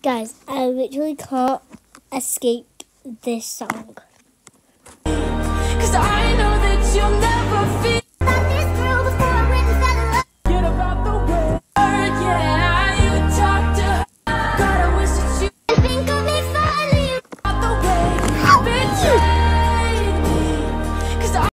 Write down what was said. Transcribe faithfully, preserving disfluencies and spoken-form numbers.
Guys, I literally can't escape this song. 'Cause I